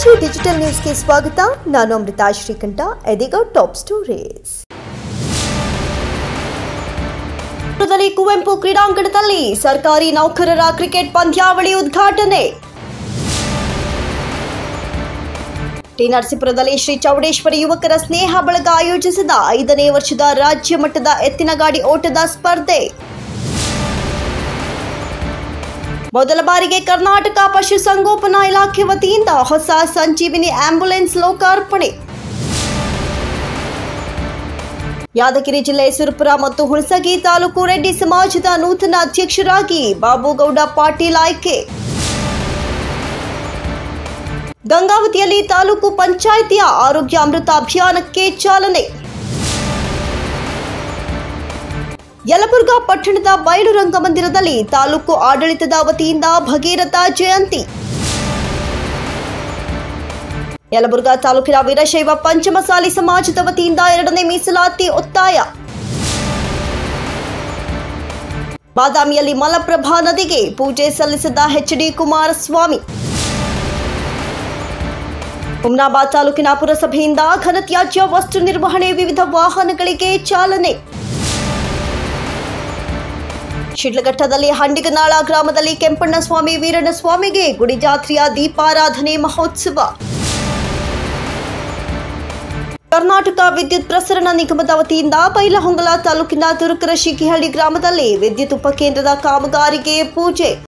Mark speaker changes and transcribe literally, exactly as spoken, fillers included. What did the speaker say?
Speaker 1: ರಾಜಿ ಡಿಜಿಟಲ್ ನ್ಯೂಸ್ಗೆ ಸ್ವಾಗತ. ನಾನು ಅಮೃತಾ ಶ್ರೀಕಂಠ. ಇದೀಗ ಟಾಪ್ ಸ್ಟೋರೀಸ್. ಕುವೆಂಪು ಕ್ರೀಡಾಂಗಣದಲ್ಲಿ ಸರ್ಕಾರಿ ನೌಕರರ ಕ್ರಿಕೆಟ್ ಪಂದ್ಯಾವಳಿ ಉದ್ಘಾಟನೆ. ಟಿ ನರಸೀಪುರದಲ್ಲಿ ಶ್ರೀ ಚೌಡೇಶ್ವರಿ ಯುವಕರ ಸ್ನೇಹ ಬಳಗ ಆಯೋಜಿಸಿದ ಐದನೇ ವರ್ಷದ ರಾಜ್ಯ ಮಟ್ಟದ ಎತ್ತಿನಗಾಡಿ ಓಟದ ಸ್ಪರ್ಧೆ. ಮೊದಲ ಬಾರಿಗೆ ಕರ್ನಾಟಕ ಪಶುಸಂಗೋಪನಾ ಇಲಾಖೆ ವತಿಯಿಂದ ಹೊಸ ಸಂಜೀವಿನಿ ಆಂಬ್ಯುಲೆನ್ಸ್ ಲೋಕಾರ್ಪಣೆ. ಯಾದಗಿರಿ ಜಿಲ್ಲೆ ಸುರಪುರ ಮತ್ತು ಹುಣಸಗಿ ತಾಲೂಕು ರೆಡ್ಡಿ ಸಮಾಜದ ನೂತನ ಅಧ್ಯಕ್ಷರಾಗಿ ಬಾಬುಗೌಡ ಪಾಟೀಲ್ ಆಯ್ಕೆ. ಗಂಗಾವತಿಯಲ್ಲಿ ತಾಲೂಕು ಪಂಚಾಯಿತಿಯ ಆರೋಗ್ಯ ಅಮೃತ ಅಭಿಯಾನಕ್ಕೆ ಚಾಲನೆ. ಯಲಬುರ್ಗಾ ಪಟ್ಟಣದ ಬಯಲು ರಂಗಮಂದಿರದಲ್ಲಿ ತಾಲೂಕು ಆಡಳಿತದ ವತಿಯಿಂದ ಭಗೀರಥ ಜಯಂತಿ. ಯಲಬುರ್ಗಾ ತಾಲೂಕಿನ ವೀರಶೈವ ಪಂಚಮಸಾಲಿ ಸಮಾಜದ ವತಿಯಿಂದ ಎರಡನೇ ಮೀಸಲಾತಿ ಒತ್ತಾಯ. ಬಾದಾಮಿಯಲ್ಲಿ ಮಲಪ್ರಭಾ ನದಿಗೆ ಪೂಜೆ ಸಲ್ಲಿಸಿದ ಎಚ್ ಡಿ ಕುಮಾರಸ್ವಾಮಿ. ಹುಮ್ನಾಬಾದ್ ತಾಲೂಕಿನ ಪುರಸಭೆಯಿಂದ ಘನತ್ಯಾಜ್ಯ ವಸ್ತು ನಿರ್ವಹಣೆ ವಿವಿಧ ವಾಹನಗಳಿಗೆ ಚಾಲನೆ. ಶಿಡ್ಲಘಟ್ಟದಲ್ಲಿ ಹಂಡಿಗನಾಳ ಗ್ರಾಮದಲ್ಲಿ ಕೆಂಪಣ್ಣಸ್ವಾಮಿ ವೀರಣ್ಣಸ್ವಾಮಿಗೆ ಗುಡಿ ಜಾತ್ರೆಯ ದೀಪಾರಾಧನೆ ಮಹೋತ್ಸವ. ಕರ್ನಾಟಕ ವಿದ್ಯುತ್ ಪ್ರಸರಣ ನಿಗಮದ ವತಿಯಿಂದ ಬೈಲಹೊಂಗಲ ತಾಲೂಕಿನ ತುರುಕರಶಿಕಿಹಳ್ಳಿ ಗ್ರಾಮದಲ್ಲಿ ವಿದ್ಯುತ್ ಉಪಕೇಂದ್ರದ ಕಾಮಗಾರಿಗೆ ಪೂಜೆ.